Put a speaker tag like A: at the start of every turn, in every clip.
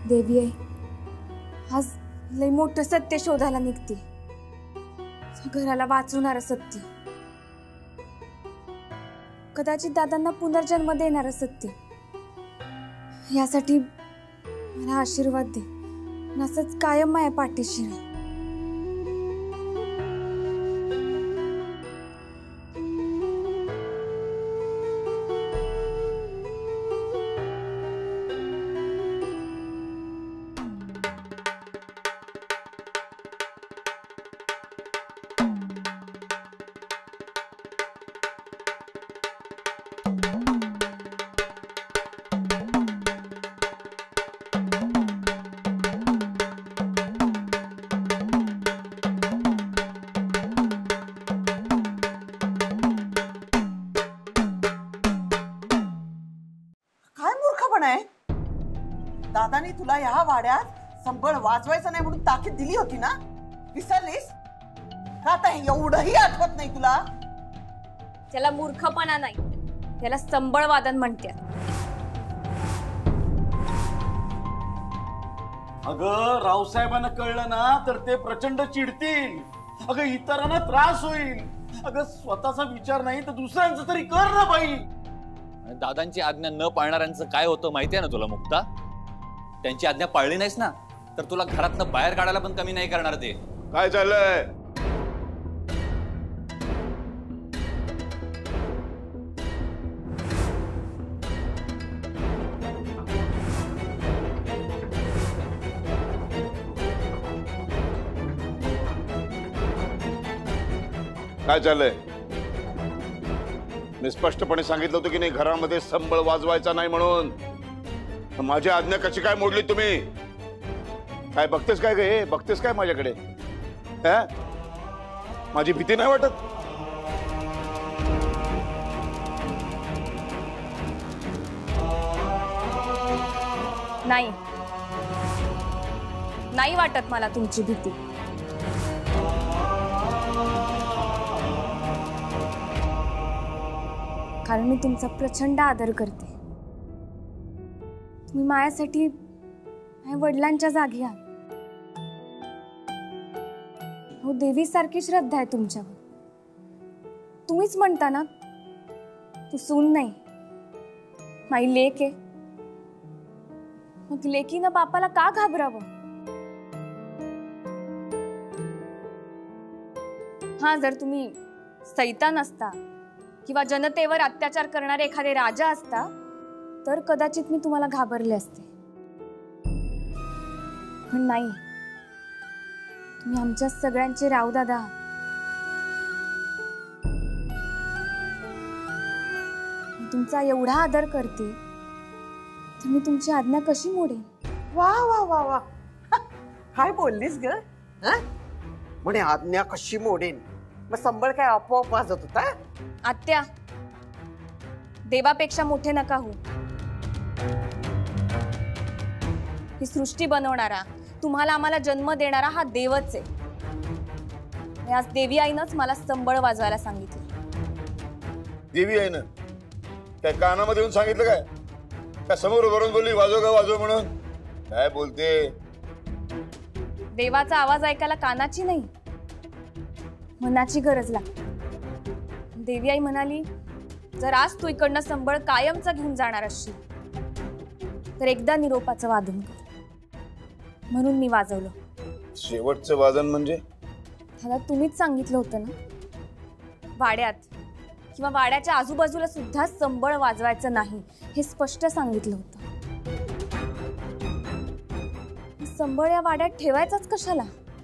A: देवी आई आज लय मोठं सत्य शोधायला निघते, घराला वाचवणारं सत्य, कदाचित दादांना पुनर्जन्म देणारं सत्य। यासाठी मला आशीर्वाद दे, असंच कायम माझ्या पाठीशी राह।
B: दादानी तुला या वाड्यात संबळ वाजवायचं नाही म्हणून ताकीद दिली होती ना, विसरलीस का? आता एवढंही आठवत नाही तुला?
A: त्याला मूर्खपणा नाही, त्याला संबळ वादन म्हणतात।
C: अगं रावसाहेबांना कळलं ना तर ते प्रचंड चिडतील, अगं इतरांना त्रास होईल, अगं स्वतःचा विचार नाही तर दुसऱ्यांचा तरी कर ना बाई।
D: दादांची आज्ञा न पाळणाऱ्यांचं काय होतं माहितीये ना तुला मुक्ता? त्यांची आज्ञा पाळली नाहीस ना तर तुला घरातनं बाहेर काढायला पण कमी नाही करणार ते।
C: काय चाललंय? काय चाललंय? मी स्पष्टपणे सांगितलं होतं की नाही घरामध्ये संबळ वाजवायचा नाही म्हणून। माझी आज्ञा कशी काय मोडली तुम्ही? काय बघतेस काय गे? बघतेस काय माझ्याकडे? माझी भीती नाही वाटत?
A: नाही, नाही वाटत मला तुमची भीती। कारण मी तुमचा प्रचंड आदर करते। तुम्ही माझ्यासाठी माझ्या वडिलांच्या जागी आहात। हो, देवीसारखी श्रद्धा आहे तुमच्यावर। तुम्हीच म्हणता ना तू सून नाही, माझी लेक आहे, मग लेकीनं बापाला का घाबरावं? हा, जर तुम्ही सैतान असता किंवा जनतेवर अत्याचार करणारे एखादे राजा असता तर कदाचित मी तुम्हाला घाबरले असते, पण नाही, तुम्ही आमच्या सगळ्यांचे रावदादा आहात। मी तुमचा एवढा आदर करते तर मी तुमची आज्ञा कशी मोडेन?
B: वा वा वा वा, काय बोललीस ग? म्हणे आज्ञा कशी मोडेन? मग संबळ काय आपोआप वाजत होता?
A: आत्या, देवापेक्षा मोठे नका हो। ही सृष्टी बनवणारा, तुम्हाला आम्हाला जन्म देणारा हा देवच आहे। आज देवी आईनंच मला संबळ वाजवायला सांगितलं।
C: देवी आईनं काय कानामध्ये येऊन सांगितलं काय? काय समोर उभारून बोलली वाजव का वाजव म्हणून? काय बोलते?
A: देवाचा आवाज ऐकायला कानाची नाही, मनाची गरज लागते। देवी आई म्हणाली, जर आज तू इकडनं संबळ कायमचा घेऊन जाणार असशील तर एकदा निरोपाचं वादन कर, म्हणून मी वाजवलं।
C: शेवटचं वादन म्हणजे?
A: दादा, तुम्हीच सांगितलं होतं ना, वाड्यात किंवा वाड्याच्या आजूबाजूला सुद्धा संबळ वाजवायचं नाही, हे स्पष्ट सांगितलं होतं। संबळ या वाड्यात ठेवायचाच कशाला?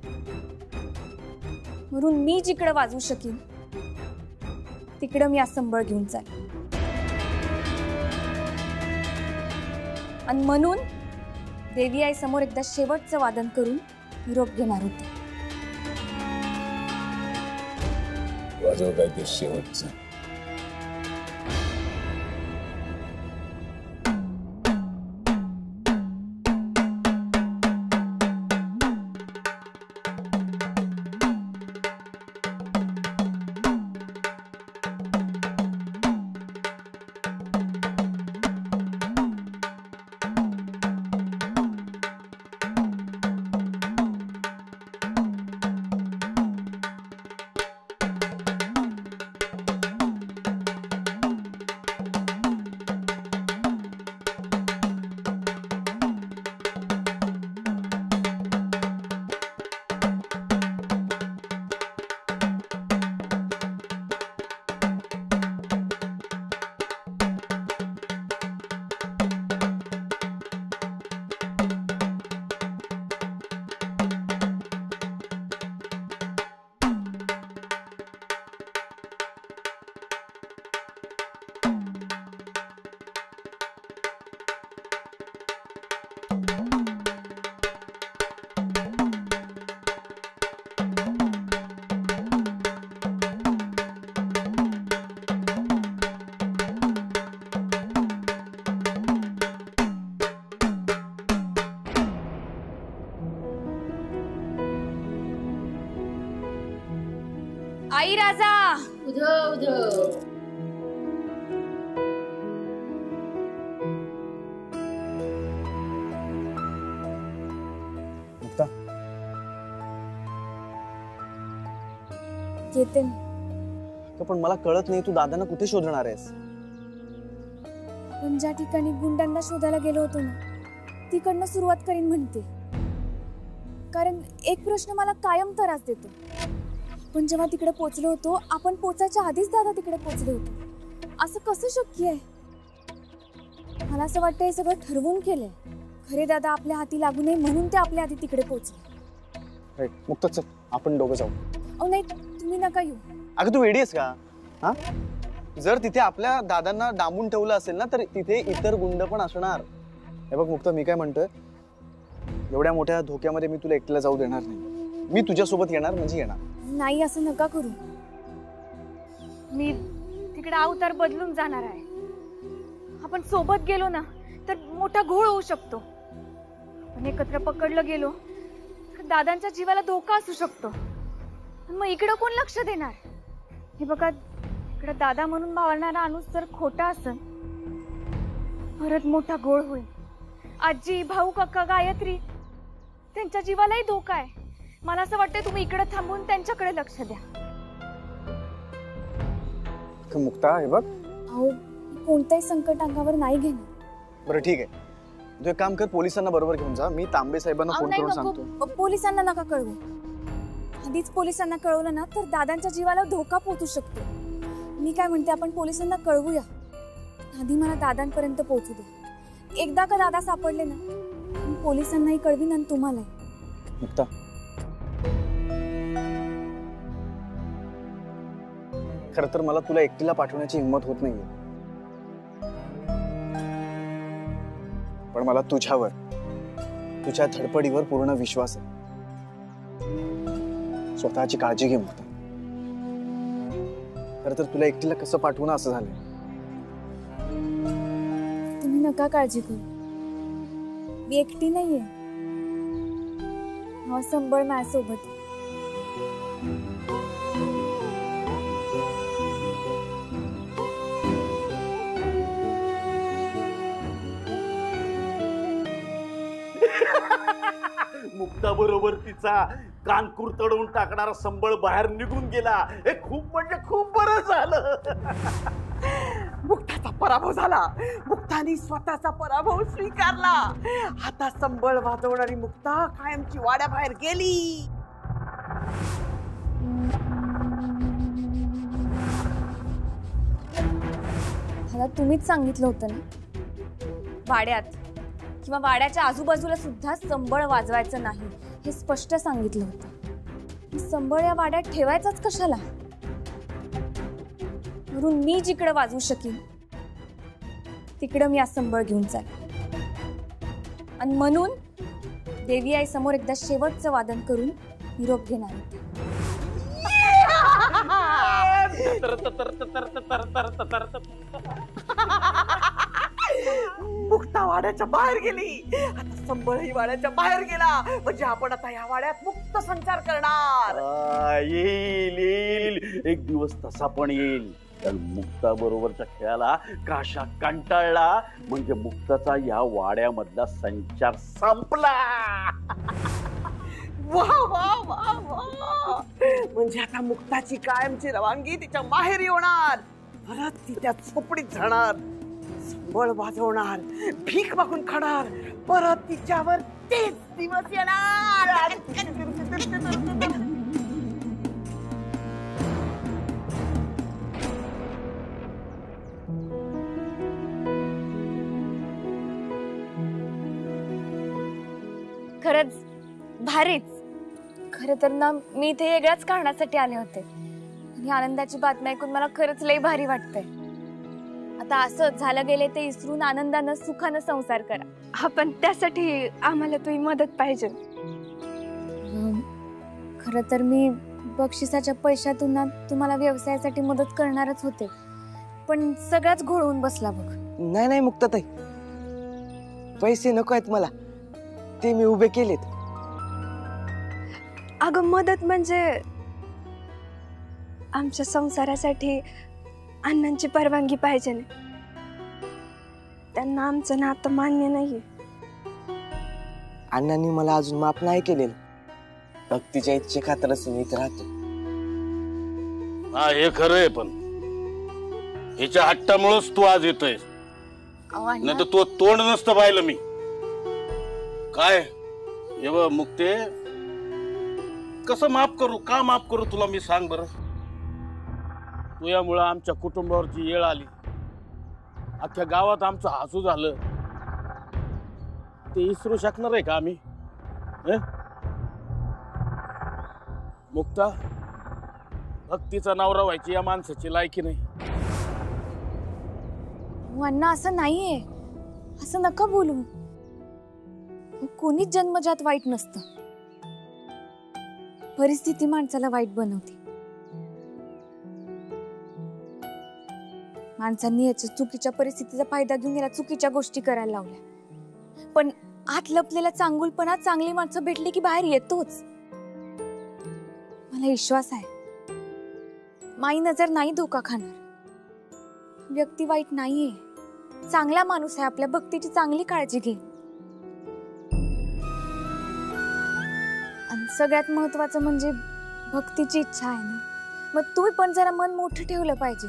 A: म्हणून मी जिकडं वाजवू शकीन तिकडं मी आज संबळ घेऊन चालेन, आणि म्हणून देवी आई समोर एकदा शेवटचं वादन करून निरोप घेणार होते।
C: वाजव काय ते शेवटचं?
A: आई राजा
E: उधो उधो.
F: मुक्ता,
A: येते मी.
F: पण मला कळत नाही तू दादांना कुठे शोधणार आहेस?
A: पण ज्या ठिकाणी गुंडांना शोधायला गेलो होतो ना तिकडनं सुरुवात करीन म्हणते. कारण एक प्रश्न मला कायम त्रास देतो. पण जेव्हा तिकडे पोहोचलो होतो आपण पोचायच्या आधीच दादा तिकडे पोहोचले होते. असं कसं शक्य आहे? मला असं वाटतं हे सगळं ठरवून केलंय. खरे दादा आपल्या हाती लागू नये म्हणून ते आपल्या आधी तिकडे पोहोचले.
F: मुक्ता चल, आपण दोघं जाऊ.
A: अहो नाही, तुम्ही नका येऊ.
F: अगं तू वेडी आहेस का? हा, जर तिथे आपल्या दादांना डांबून ठेवलं असेल ना तर तिथे इतर गुंड पण असणार. हे बघ मुक्ता, मी काय म्हणतोय, एवढ्या मोठ्या धोक्यामध्ये मी तुला एकट्याला जाऊ देणार नाही. मी तुझ्यासोबत येणार म्हणजे येणार.
A: नाही, असं नका करू. मी तिकडे अवतार बदलून जाणार आहे. आपण सोबत गेलो ना तर मोठा घोळ होऊ शकतो. पण एकत्र पकडलं गेलो तर दादांच्या जीवाला धोका असू शकतो. मग इकडं कोण लक्ष देणार? हे बघा, इकडे दादा म्हणून भावणारा अनुज जर खोटा असेल परत मोठा घोळ होईल. आजी, भाऊ, काका, गायत्री त्यांच्या जीवालाही धोका आहे. मला असं वाटतंय तुम्ही इकडे थांबून त्यांच्याकडे लक्ष द्या.
F: मुक्ता हे बघ,
A: अहो कोणतंही संकट अंगावर नाही घेणार.
F: बरं ठीक आहे, तू एक काम कर, पोलिसांना बरोबर घेऊन जा. मी तांबे साहेबांना फोन करून सांगतो.
A: पोलिसांना नका कळवू. आधीच पोलिसांना कळवलं ना तर दादांच्या जीवाला धोका पोहोचू शकतो. मी काय म्हणते, आपण पोलिसांना कळवूया. आधी मला दादांपर्यंत पोहोचू दे. एकदा का दादा सापडले ना मी पोलिसांनाही कळवीन आणि तुम्हालाही.
F: मुक्ता, खर तर मला तुला एकटीला पाठवण्याची हिंमत होत नाहीये. पण मला तुझ्यावर, तुझ्या धडपडीवर पूर्ण विश्वास आहे. स्वतःची काळजी घे मुक्ता. खर तर तुला एकटीला कसं पाठवणं असं झालंय.
A: तुम्ही नका काळजी करू, मी एकटी नाहीये. हा संबळ माझ्यासोबत.
C: मुक्ता बरोबर तिचा कान कुरतडवून टाकणारा संबळ बाहेर निघून गेला. हे खूप म्हणजे खूप बरं झालं.
B: मुक्ताचा पराभव झाला. मुक्ताने स्वतःचा पराभव स्वीकारला. आता संबळ वाजवणारी मुक्ता कायमची वाड्याबाहेर गेली.
A: मला तुम्हीच सांगितलं होतं ना, वाड्यात किंवा वाड्याच्या आजूबाजूला सुद्धा संबळ वाजवायचं नाही हे स्पष्ट सांगितलं होतं. संबळ या वाड्यात ठेवायचाच कशाला? म्हणून मी जिकडं वाजवू शकीन तिकडं मी आज संबळ घेऊन जाईल. आणि म्हणून देवी आई समोर एकदा शेवटचं वादन करून निरोप घेणार होते.
B: मुक्ता वाड्याच्या बाहेर गेली. आता संबळही वाड्याच्या बाहेर गेला. म्हणजे आपण आता या वाड्यात मुक्त संचार करणार.
C: येईल येईल, एक दिवस तसा पण येईल. तर मुक्ता बरोबरच्या खेळाला काशा कंटाळला म्हणजे मुक्ताचा या वाड्यामधला संचार संपला.
B: वा वा वा वा, म्हणजे आता मुक्ताची कायमची रवानगी तिच्या माहेरी होणार. परत ती त्या झोपडीत जाणार, संबळ वाजवणार, भीक मागून खाणार. परत तिच्यावर तेच दिवस येणार.
A: खरंच भारीच. खरं तर ना मी इथे वेगळ्याच कारणासाठी आले होते. आणि आनंदाची बातमी ऐकून मला खरंच लई भारी वाटतंय. आता असं झालं गेले ते विसरून आनंदानं सुखानं संसार करा.
G: हा, पण त्यासाठी आम्हाला तुझी मदत पाहिजे.
A: खरं तर मी बक्षिसाच्या पैशातून ना तुम्हाला व्यवसायासाठी मदत करणारच होते. पण सगळ्याच घोळवून बसला बघ.
H: नाही नाही मुक्ताताई, पैसे नको आहेत मला, ते मी उभे केलेत.
G: अगं मदत म्हणजे आमच्या संसारासाठी अण्णांची परवानगी पाहिजे नाही. त्यांना आमचं नातं मान्य नाहीये.
H: अण्णांनी मला अजून माफ नाही केलेलं. भक्तीच्या इच्छे खातरच मी इथे राहतो.
C: हा हे खरं आहे, पण हिच्या हट्टामुळेच तू आज येतोय. नाही तर तू तोंड नसतं पाहिलं मी. काय हे बघ मुक्ते, कसं माफ करू, का माफ करू तुला मी सांग बरं. तुझ्यामुळं आमच्या कुटुंबावरची येळ आली. अख्ख्या गावात आमचं हसू झालं. ते विसरू शकणार आहे का आम्ही? मुक्ता, भक्तीचा नवरा व्हायची या माणसाची लायकी नाही.
A: अण्णा असं नाहीये, असं नका बोलू. कोणीच जन्मजात वाईट नसतं. परिस्थिती माणसाला वाईट बनवते. माणसांनी याच्या चुकीच्या परिस्थितीचा फायदा घेऊन याला चुकीच्या गोष्टी करायला लावल्या. पण आत लपलेला चांगुलपणा चांगली माणसं भेटली की बाहेर येतोच. मला विश्वास आहे माई नजर नाही धोका खाणार. व्यक्ती वाईट नाहीये, चांगला माणूस आहे. आपल्या भक्तीची चांगली काळजी घे. आणि सगळ्यात महत्वाचं म्हणजे भक्तीची इच्छा आहे ना, मग तुम्ही पण जरा मन मोठं ठेवलं पाहिजे.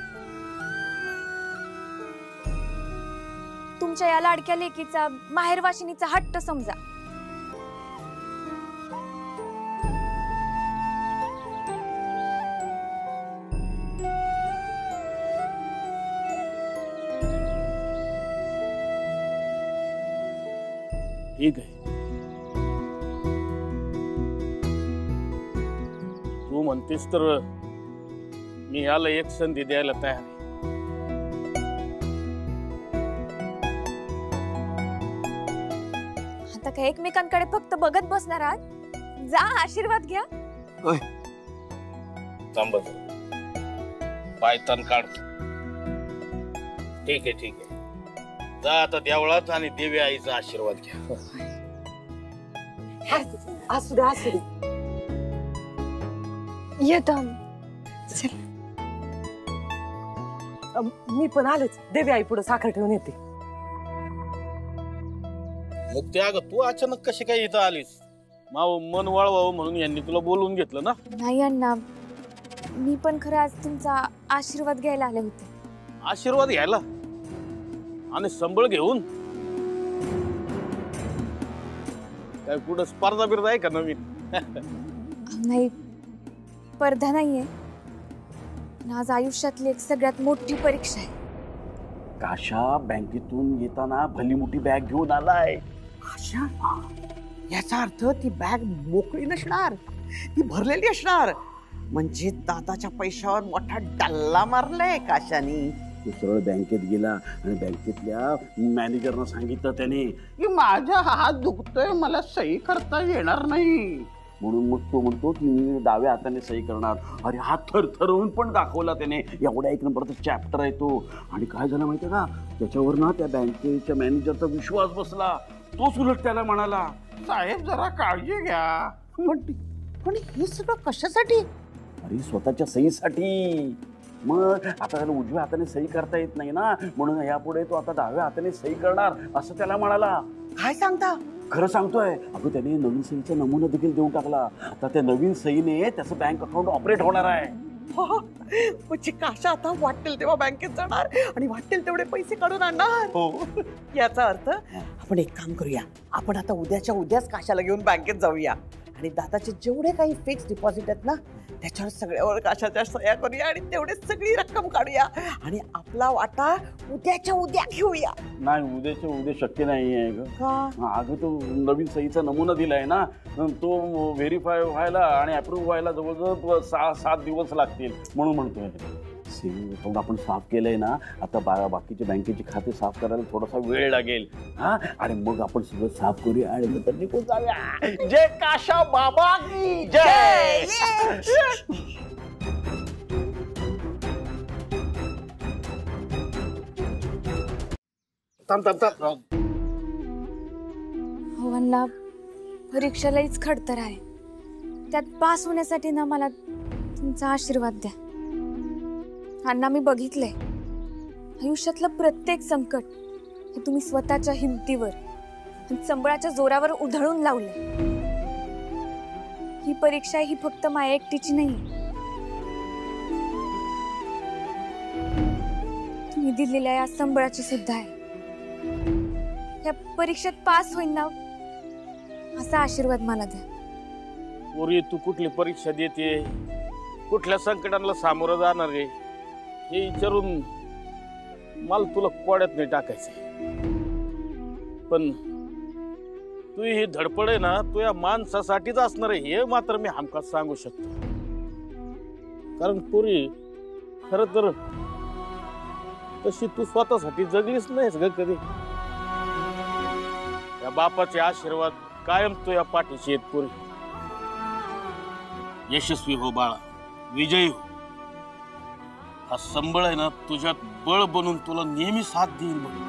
A: तुमच्या या लाडक्या लेकीचा माहेरवाशिनीचा हट्ट समजा.
C: ठीक आहे, तू म्हणतेस तर मी याला एक संधी द्यायला तयार आहे.
A: आता काय एकमेकांकडे फक्त बघत बसणार आहात? जा आशीर्वाद घ्या.
C: थांब, पायतान काढतो. ठीक आहे, ठीक आहे. जा आता देवळात आणि देवी आईचा आशीर्वाद घ्या.
B: असू दे, असू दे.
G: येतो आम्ही.
B: मी पण आलेच. देवी आई पुढे साखर ठेवून येते.
C: मग ते अगं तू अचानक कशी काय इथं आलीस? माव मन वळवावं म्हणून यांनी तुला बोलवून घेतलं ना?
A: नाही अण्णा, मी पण खरं आज तुमचा आशीर्वाद घ्यायला आले होते.
C: आशीर्वाद घ्यायला आणि संबळ घेऊन? काय कुठं स्पर्धा बिर्धा आहे का नवीन?
A: नाही, स्पर्धा नाहीये. आज आयुष्यातली एक सगळ्यात मोठी परीक्षा आहे.
C: काशा बँकेतून येताना भली मोठी बॅग घेऊन आलाय.
B: आशा, याचा अर्थ ती बॅग मोकळी नसणार, ती भरलेली असणार. म्हणजे दादाच्या पैशावर मोठा डल्ला मारलाय काशानी.
C: तो सरळ बँकेत गेला आणि बँकेतल्या मॅनेजरना सांगितलं त्याने
B: की माझा हात दुखतोय, मला सही करता येणार नाही.
C: म्हणून मग तो म्हणतो की मी डाव्या हाताने सही करणार. अरे हात थरथरवून पण दाखवला त्याने. एवढ्या एक नंबरचा चॅप्टर आहे तो. आणि काय झालं माहितीये का, त्याच्यावर ना त्या बँकेच्या मॅनेजरचा विश्वास बसला. तोच उलट त्याला म्हणाला,
B: साहेब जरा काळजी घ्या. पण हे सगळं कशासाठी?
C: अरे स्वतःच्या सहीसाठी. मग आता त्याला उजव्या हाताने सही करता येत नाही ना, म्हणून यापुढे तो आता डाव्या हाताने सही करणार असं त्याला म्हणाला.
B: काय सांगता?
C: खरं सांगतोय. अगं त्याने नवीन सहीचा नमुना देखील देऊन टाकला. आता त्या नवीन सहीने त्याचं बँक अकाउंट ऑपरेट होणार आहे.
B: म्हणजे काशा आता वाटेल तेव्हा बँकेत जाणार आणि वाटेल तेवढे पैसे काढून आणणार.
C: हो.
B: याचा अर्थ आपण एक काम करूया, आपण आता उद्याच्या उद्याच काशाला घेऊन बँकेत जाऊया आणि दादाचे जेवढे काही फिक्स डिपॉझिट आहेत ना, त्याच्यावर सगळ्यावर काशाच्या सह्या करूया आणि तेवढेच सगळी रक्कम काढूया आणि आपला वाटा उद्याच्या उद्या घेऊया.
C: नाही, उद्याच्या उद्या शक्य नाही आहे ग.
B: का?
C: अगं तो नवीन सहीचा नमुना दिलाय ना, तो व्हेरीफाय व्हायला आणि अप्रूव्ह व्हायला जवळजवळ 6-7 दिवस लागतील. म्हणून म्हणतोय अकाउंट आपण साफ केलंय ना, आता बाकीचे बँकेचे खाते साफ करायला थोडासा वेळ लागेल. हा, आणि मग आपण सगळं साफ करूया आणि नंतर निघून जाऊया. जय काशा बाबा की जय.
A: हो अण्णा, परीक्षा लईच खडतर आहे. त्यात पास होण्यासाठी ना मला तुमचा आशीर्वाद द्या. अण्णा, मी बघितलंय आयुष्यातलं प्रत्येक संकट हे तुम्ही स्वतःच्या हिमतीवर आणि संबळाच्या जोरावर उधळून लावले. ही परीक्षा ही फक्त माया एकटीची नाही, तुम्ही दिलेल्या या संबळाची सुद्धा आहे. या परीक्षेत पास होईन ना असा आशीर्वाद मला द्या.
I: पोरी, तू कुठली परीक्षा देते, कुठल्या संकटांना सामोरं जाणार आहे हे विचारून मला तुला कोड्यात नाही टाकायचंय. पण तू ही धडपड आहे ना, तू या माणसासाठीच असणार आहे हे मात्र मी हमखास सांगू शकतो. कारण पोरी, खर तर तशी तू स्वतःसाठी जगलीच नाहीस ग कधी. या बापाचे आशीर्वाद कायम तू या पाठीशी आहेत पोरी. यशस्वी हो बाळा, विजयी हो. हा संबळ आहे ना तुझ्यात बळ बनून तुला नेहमी साथ देईल बघ.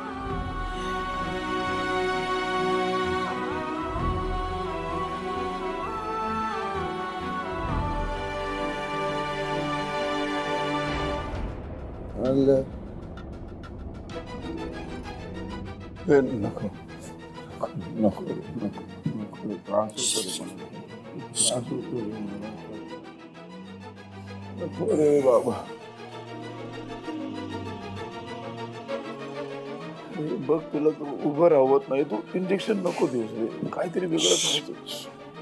J: नको नको नको नको रे बाबा. बघ, तुला तू उभं राहत नाही, तू इंजेक्शन नको देऊस रे, काहीतरी वेगळंच व्हायचं.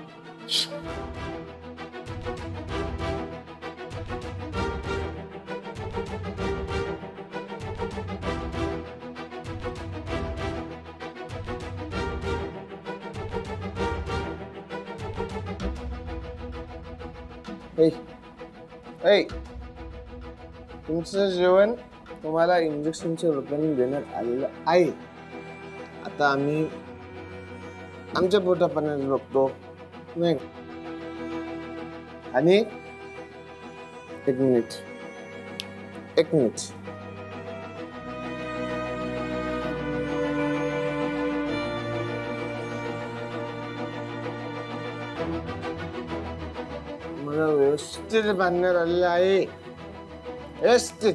H: तुमचं जेवण तुम्हाला इंजेक्शनच्या रूपाने देण्यात आलेलं आहे. आता आम्ही आमच्या पोटापाण्यात बघतो नाही. आणि एक मिनिट मला व्यवस्थित बांधण्यात आलेलं आहे. व्यवस्थित.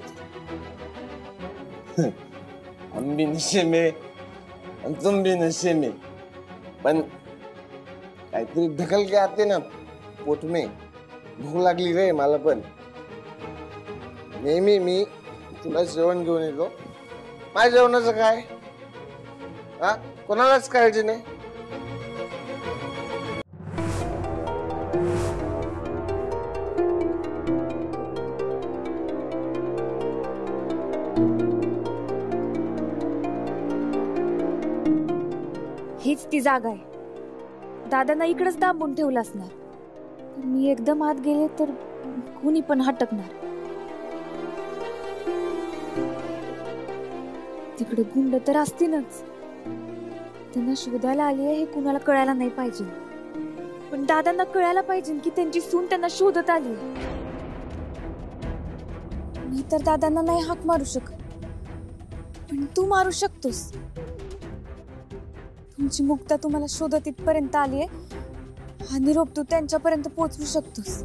H: हम भी नशे में और तुम भी नशे में. पण काहीतरी ढकल के आते ना पोट में. भूक लागली रे मला पण. नेहमी मी तुला जेवण घेऊन येतो. माझ्या जेवणाचं काय, हा कोणालाच काळजी नाही.
A: हीच ती जागा आहे. दादांना इकडेच दाबून ठेवलं असणार. पण मी एकदम आत गेले तर कुणी पण हटकणार. तिकडे गुंड तर असतीलच. त्यांना शोधायला आली आहे हे कुणाला कळायला नाही पाहिजे. पण दादांना कळायला पाहिजे की त्यांची सून त्यांना शोधत आली. मी तर दादांना नाही हाक मारू शकत, पण तू मारू शकतोस. तुमची मुक्ता तुम्हाला शोधत इथपर्यंत आलीये. हा निरोप तू त्यांच्यापर्यंत पोहोचवू शकतोस.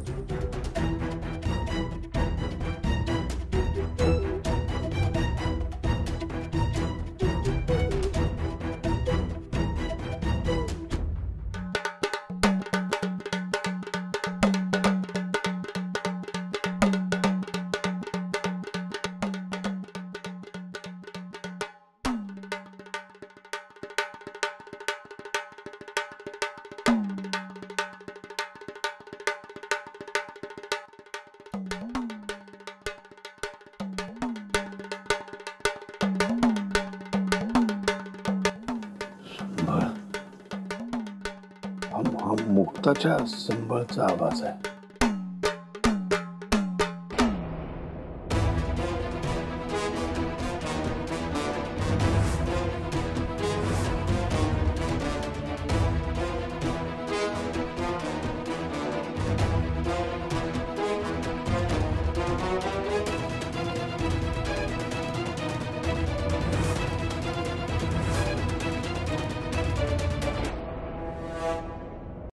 J: हा मुक्ताच्या संबळचा आवाज आहे.